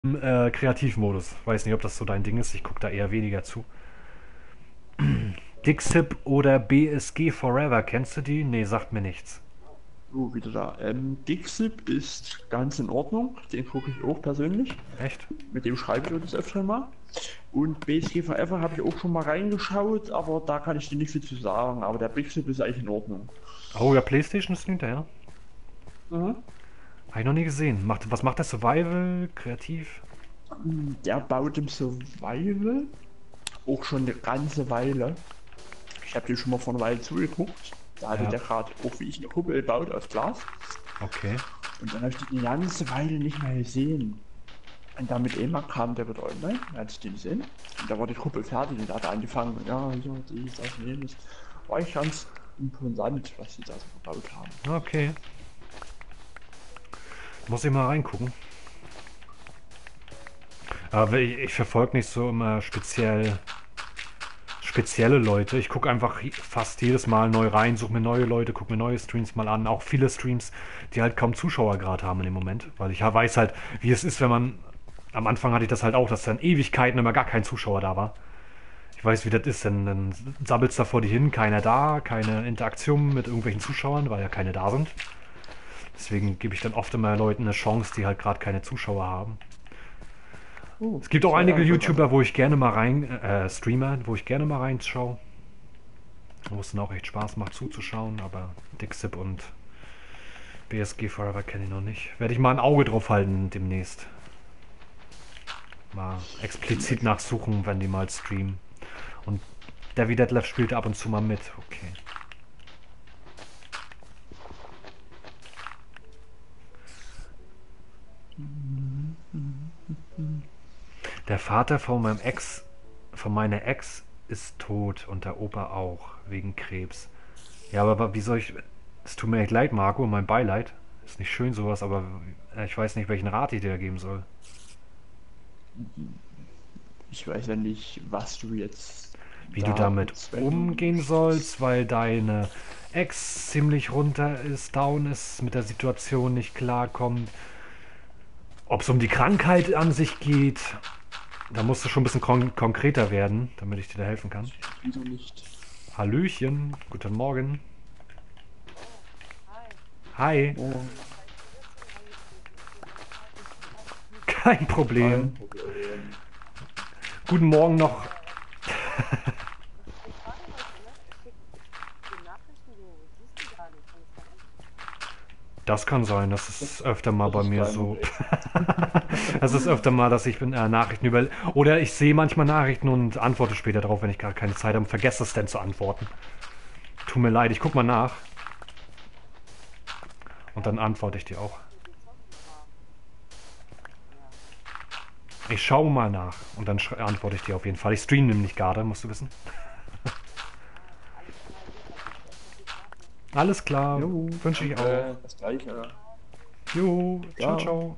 Kreativmodus. Weiß nicht, ob das so dein Ding ist. Ich gucke da eher weniger zu. Dixip oder BSG Forever. Kennst du die? Nee, sagt mir nichts. So, wieder da. Dixip ist ganz in Ordnung. Den gucke ich auch persönlich. Echt? Mit dem schreibe ich das öfter mal. Und BSG Forever habe ich auch schon mal reingeschaut, aber da kann ich dir nicht viel zu sagen. Aber der Dixip ist eigentlich in Ordnung. Oh ja, PlayStation streamt er, ja? Mhm. Habe ich noch nie gesehen. Was macht der? Survival? Kreativ? Der baut im Survival auch schon eine ganze Weile. Ich habe dir schon mal vor einer Weile zugeguckt. Da hatte Ja. der gerade auch wie ich eine Kuppel gebaut aus Glas. Okay. Und dann habe ich die eine ganze Weile nicht mehr gesehen. Und dann mit Emma kam der wieder online, dann hatte ich den gesehen. Und da war die Kuppel fertig und da hat er angefangen, ja, hier, dies, das und jenes. War ich ganz imposant, was die da so gebaut haben. Okay. Muss ich mal reingucken. Aber ich verfolge nicht so immer spezielle Leute. Ich gucke einfach fast jedes Mal neu rein, suche mir neue Leute, gucke mir neue Streams mal an. Auch viele Streams, die halt kaum Zuschauer gerade haben in dem Moment. Weil ich weiß halt, wie es ist, wenn man... Am Anfang hatte ich das halt auch, dass dann Ewigkeiten immer gar kein Zuschauer da war. Ich weiß, wie das ist, dann sabbelst da vor dir hin, keiner da, keine Interaktion mit irgendwelchen Zuschauern, weil ja keine da sind. Deswegen gebe ich dann oft immer Leuten eine Chance, die halt gerade keine Zuschauer haben. Oh, Es gibt auch das war ja einige interessant. YouTuber, wo ich gerne mal Streamer, wo ich gerne mal reinschaue. Wo es dann auch echt Spaß macht zuzuschauen, aber Dixip und BSG Forever kenne ich noch nicht. Werde ich mal ein Auge drauf halten demnächst. Mal explizit nachsuchen, wenn die mal streamen. Und Davy Detlef spielt ab und zu mal mit. Okay. Der Vater von meiner Ex ist tot und der Opa auch, wegen Krebs. Ja, aber wie soll ich... Es tut mir echt leid, Marco, mein Beileid. Ist nicht schön sowas, aber ich weiß nicht, welchen Rat ich dir geben soll. Ich weiß ja nicht, was du jetzt Wie du da damit bezwecken umgehen möchtest. sollst, weil deine Ex ziemlich runter ist, down ist, mit der Situation nicht klarkommt. Ob es um die Krankheit an sich geht, da musst du schon ein bisschen konkreter werden, damit ich dir da helfen kann. Wieder nicht. Hallöchen, guten Morgen. Hi, Oh, kein kein Problem. Problem. Guten Morgen noch. Das kann sein, das ist öfter mal Das bei ist mir kein so. Problem. Das ist öfter mal, dass ich Nachrichten über... Oder ich sehe manchmal Nachrichten und antworte später darauf, wenn ich gar keine Zeit habe und vergesse es dann zu antworten. Tut mir leid, ich guck mal nach und dann antworte ich dir auch. Ich schaue mal nach und dann antworte ich dir auf jeden Fall. Ich streame nämlich gerade, musst du wissen. Alles klar, Jo, wünsche ich auch. danke, das gleiche. Jo, ciao, Ciao. ciao.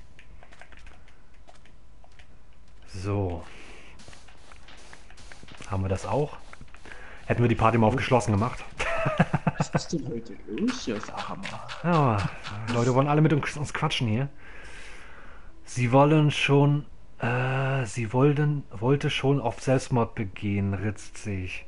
So, haben wir das auch? Hätten wir die Party mal auf geschlossen gemacht. Was ist denn heute los hier, sag mal? Ja, Leute wollen alle mit uns quatschen hier. Sie wollen schon, wollte schon auf Selbstmord begehen, ritzt sich.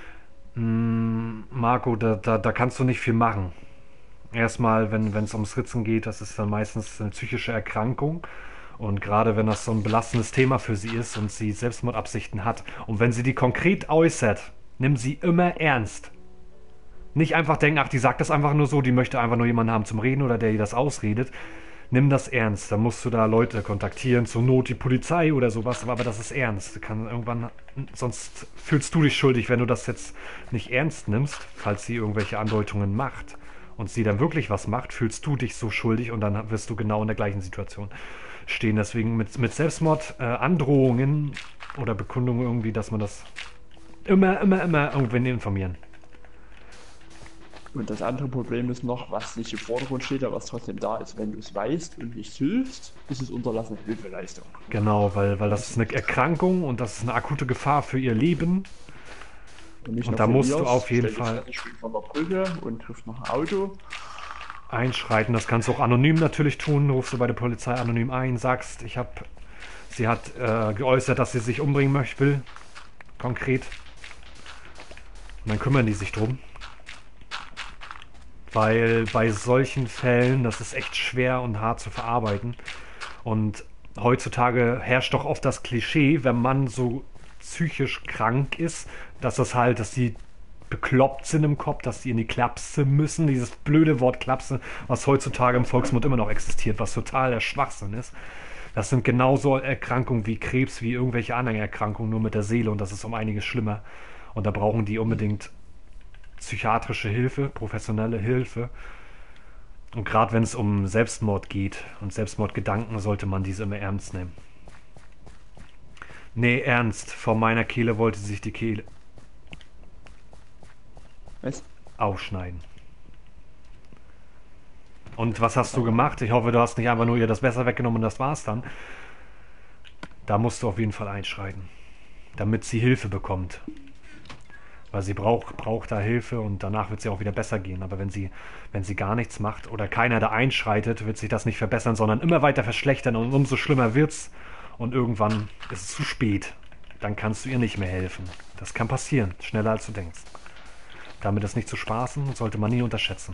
Marco, da kannst du nicht viel machen. Erstmal, wenn es ums Ritzen geht, das ist dann meistens eine psychische Erkrankung. Und gerade wenn das so ein belastendes Thema für sie ist und sie Selbstmordabsichten hat und wenn sie die konkret äußert, nimm sie immer ernst. Nicht einfach denken, ach, die sagt das einfach nur so, die möchte einfach nur jemanden haben zum Reden oder der ihr das ausredet. Nimm das ernst. Dann musst du da Leute kontaktieren, zur Not die Polizei oder sowas, aber das ist ernst. Kann irgendwann, sonst fühlst du dich schuldig, wenn du das jetzt nicht ernst nimmst, falls sie irgendwelche Andeutungen macht und sie dann wirklich was macht, fühlst du dich so schuldig und dann wirst du genau in der gleichen Situation stehen. Deswegen mit Selbstmord, Androhungen oder Bekundungen irgendwie, dass man das immer irgendwen informieren. Und das andere Problem ist noch, was nicht im Vordergrund steht, aber was trotzdem da ist. Wenn du es weißt und nicht hilfst, ist es unterlassene Hilfeleistung. Genau, weil das Das ist eine Erkrankung und das ist eine akute Gefahr für ihr Leben. und nicht Und nur da für musst du ihrs, auf jeden stellt sich Fall fertig springt von der Brücke und trifft noch ein Auto. einschreiten. Das kannst du auch anonym natürlich tun. Rufst du bei der Polizei anonym ein, sagst, ich habe Sie hat geäußert, dass sie sich umbringen will, konkret. Und dann kümmern die sich drum. Weil bei solchen Fällen, das ist echt schwer und hart zu verarbeiten. Und heutzutage herrscht doch oft das Klischee, wenn man so psychisch krank ist, dass die bekloppt sind im Kopf, dass die in die Klapse müssen. Dieses blöde Wort Klapse, was heutzutage im Volksmund immer noch existiert, was total der Schwachsinn ist. Das sind genauso Erkrankungen wie Krebs, wie irgendwelche anderen Erkrankungen, nur mit der Seele, und das ist um einiges schlimmer. Und da brauchen die unbedingt psychiatrische Hilfe, professionelle Hilfe. Und gerade wenn es um Selbstmord geht und Selbstmordgedanken, sollte man diese immer ernst nehmen. Nee, ernst. Vor meiner Kehle wollte sie sich die Kehle Was? aufschneiden. Und was hast du gemacht? Ich hoffe, du hast nicht einfach nur ihr das Messer weggenommen und das war's dann. Da musst du auf jeden Fall einschreiten, damit sie Hilfe bekommt. Weil sie braucht da Hilfe, und danach wird sie auch wieder besser gehen. Aber wenn sie gar nichts macht oder keiner da einschreitet, wird sich das nicht verbessern, sondern immer weiter verschlechtern, und umso schlimmer wird's. Und irgendwann ist es zu spät. Dann kannst du ihr nicht mehr helfen. Das kann passieren, schneller als du denkst. Damit ist nicht zu spaßen und sollte man nie unterschätzen.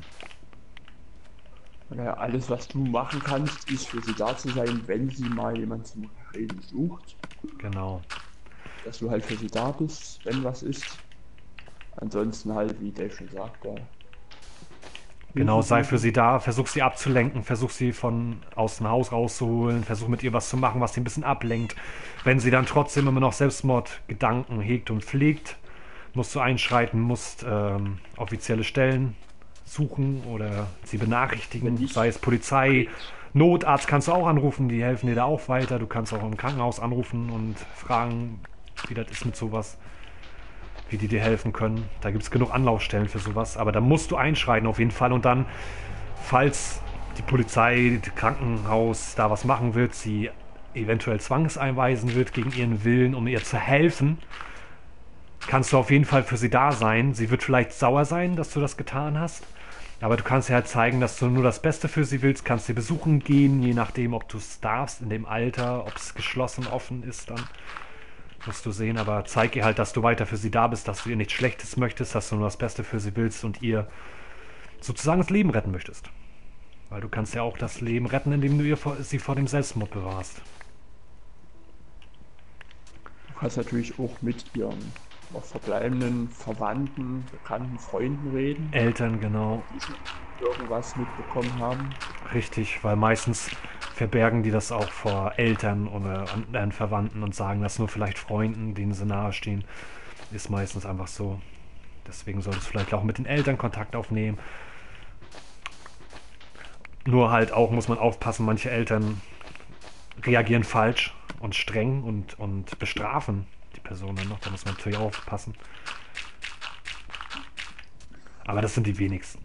Naja, alles, was du machen kannst, ist für sie da zu sein, wenn sie mal jemanden zum Reden sucht. Genau. Dass du halt für sie da bist, wenn was ist. Ansonsten halt, wie Dave schon sagte. Genau, sei für sie da, versuch sie abzulenken, versuch sie von aus dem Haus rauszuholen, versuch mit ihr was zu machen, was sie ein bisschen ablenkt. Wenn sie dann trotzdem immer noch Selbstmordgedanken hegt und pflegt, musst du einschreiten, musst offizielle Stellen suchen oder sie benachrichtigen, sei es Polizei, Notarzt kannst du auch anrufen, die helfen dir da auch weiter. Du kannst auch im Krankenhaus anrufen und fragen, wie das ist mit sowas, wie die dir helfen können. Da gibt es genug Anlaufstellen für sowas, aber da musst du einschreiten auf jeden Fall. Und dann, falls die Polizei, das Krankenhaus da was machen wird, sie eventuell zwangseinweisen wird gegen ihren Willen, um ihr zu helfen, kannst du auf jeden Fall für sie da sein. Sie wird vielleicht sauer sein, dass du das getan hast, aber du kannst ihr halt zeigen, dass du nur das Beste für sie willst, kannst sie besuchen gehen, je nachdem, ob du es darfst, in dem Alter, ob es geschlossen, offen ist, dann musst du sehen, aber zeig ihr halt, dass du weiter für sie da bist, dass du ihr nichts Schlechtes möchtest, dass du nur das Beste für sie willst und ihr sozusagen das Leben retten möchtest. Weil du kannst ja auch das Leben retten, indem du sie vor dem Selbstmord bewahrst. Du kannst natürlich auch mit ihren noch verbleibenden Verwandten, Bekannten, Freunden reden. Eltern, genau. Die irgendwas mitbekommen haben. Richtig, weil meistens verbergen die das auch vor Eltern oder anderen Verwandten und sagen das nur vielleicht Freunden, denen sie nahestehen. Ist meistens einfach so. Deswegen solltest du vielleicht auch mit den Eltern Kontakt aufnehmen. Nur halt auch muss man aufpassen, manche Eltern reagieren falsch und streng und bestrafen die Person dann noch. Da muss man natürlich aufpassen. Aber das sind die wenigsten.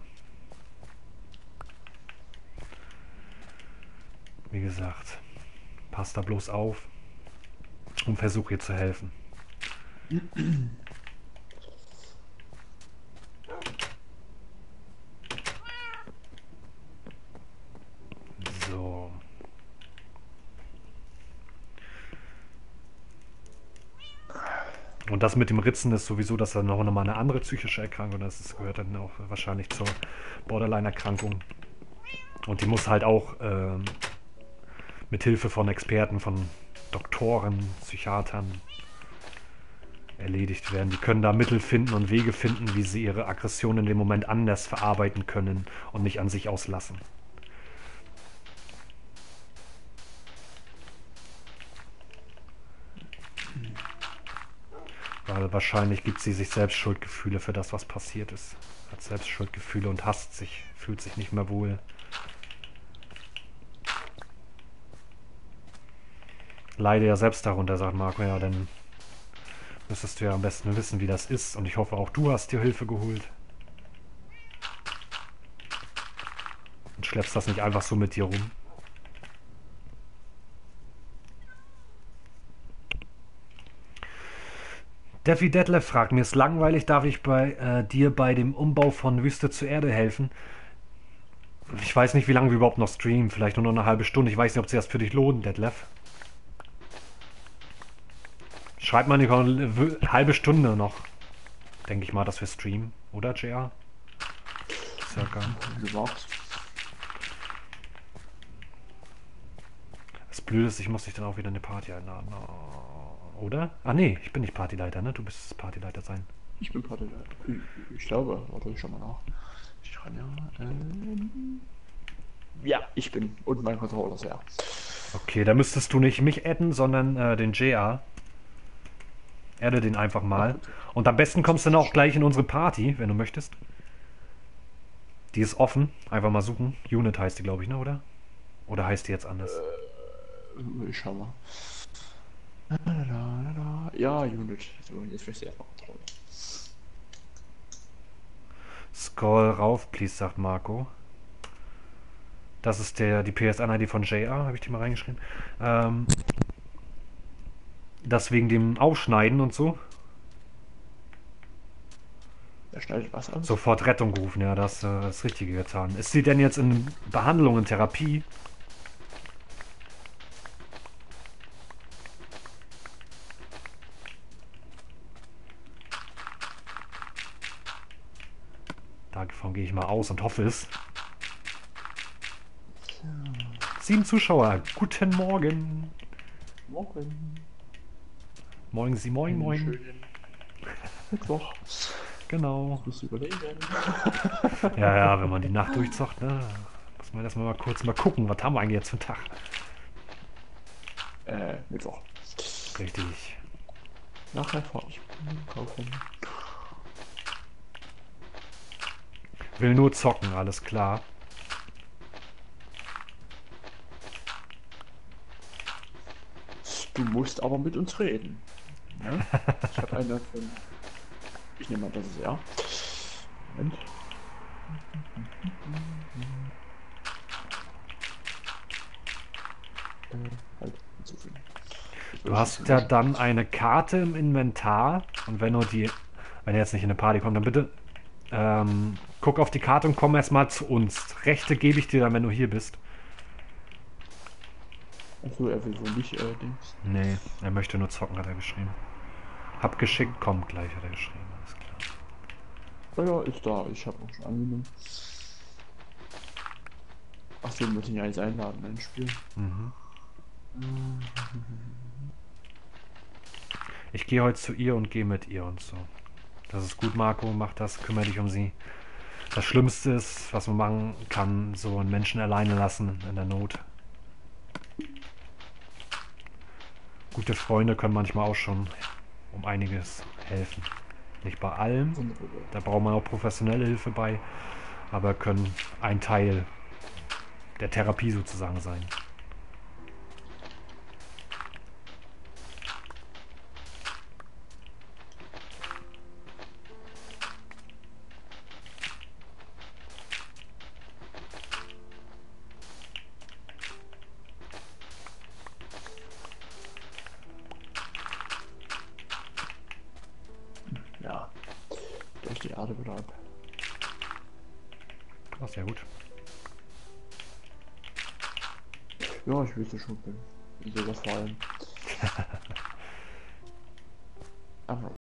Wie gesagt, pass da bloß auf und versuch ihr zu helfen. So. Und das mit dem Ritzen ist sowieso, dass da noch mal eine andere psychische Erkrankung ist. Das gehört dann auch wahrscheinlich zur Borderline-Erkrankung. Und die muss halt auch mit Hilfe von Experten, von Doktoren, Psychiatern erledigt werden. Die können da Mittel finden und Wege finden, wie sie ihre Aggression in dem Moment anders verarbeiten können und nicht an sich auslassen. Weil wahrscheinlich gibt sie sich selbst Schuldgefühle für das, was passiert ist. Hat selbst Schuldgefühle und hasst sich, fühlt sich nicht mehr wohl. Leide ja selbst darunter, sagt Marco. Ja, dann müsstest du ja am besten wissen, wie das ist. Und ich hoffe, auch du hast dir Hilfe geholt. Und schleppst das nicht einfach so mit dir rum. Defi Detlef fragt, mir ist langweilig, darf ich bei dir bei dem Umbau von Wüste zu Erde helfen? Ich weiß nicht, wie lange wir überhaupt noch streamen. Vielleicht nur noch eine halbe Stunde. Ich weiß nicht, ob sich das für dich lohnt, Detlef. Schreibt mal in die Kommentare, halbe Stunde noch. Denke ich mal, dass wir streamen. Oder, JR? Circa. Du magst. Das Blöde ist, ich muss dich dann auch wieder in eine Party einladen. Oder? Ah nee, ich bin nicht Partyleiter, ne? Du bist Partyleiter sein. Ich bin Partyleiter. Ich glaube, warte, ich schau mal nach. Ich kann ja. Ja, ich bin. Und mein Controller ist ja. Okay, da müsstest du nicht mich adden, sondern den JR. Adde den einfach mal. Und am besten kommst du dann auch gleich in unsere Party, wenn du möchtest. Die ist offen. Einfach mal suchen. Unit heißt die, glaube ich, ne, oder? Oder heißt die jetzt anders? Ich schau mal. Ja, Unit. So, jetzt möchte ich erstmal Controller. Scroll rauf, please, sagt Marco. Das ist die PSN-ID von JR, habe ich die mal reingeschrieben. Das wegen dem Aufschneiden und so. Er schneidet was an. Sofort Rettung gerufen, ja, das Richtige getan. Ist sie denn jetzt in Behandlung, in Therapie? Davon gehe ich mal aus und hoffe es. 7 Zuschauer, guten Morgen. Morgen. Morgen Sie, moin, moin. Schönen Mittwoch. Genau. Muss überlegen. Ja, wenn man die Nacht durchzockt, ne, muss man erstmal mal kurz mal gucken, was haben wir eigentlich jetzt für einen Tag? Mittwoch. Richtig. Nachher fahre ich kaufen. Will nur zocken, alles klar. Du musst aber mit uns reden. Ja? Ich habe eine von. Ich nehme mal, das ist er. Moment. Halt, hinzufügen. Du hast ja dann eine Karte im Inventar und wenn er jetzt nicht in eine Party kommt, dann bitte guck auf die Karte und komm erstmal zu uns. Rechte gebe ich dir dann, wenn du hier bist. Achso, er will wohl nicht, Dings. Nee, er möchte nur zocken, hat er geschrieben. Hab geschickt, kommt gleich, hat er geschrieben. Alles klar. Ja, ist da. Ich habe auch schon angenommen. Achso, wir müssen ja jetzt einladen, ein Spiel. Mhm. Ich gehe heute zu ihr und gehe mit ihr und so. Das ist gut, Marco, mach das, kümmere dich um sie. Das Schlimmste ist, was man machen kann, so einen Menschen alleine lassen in der Not. Gute Freunde können manchmal auch schon um einiges helfen. Nicht bei allem, da braucht man auch professionelle Hilfe bei, aber können ein Teil der Therapie sozusagen sein. Ja, durch die Erde wieder ab. Ach, sehr gut. Ja, ich wüsste schon, wie sowas vor allem. Aber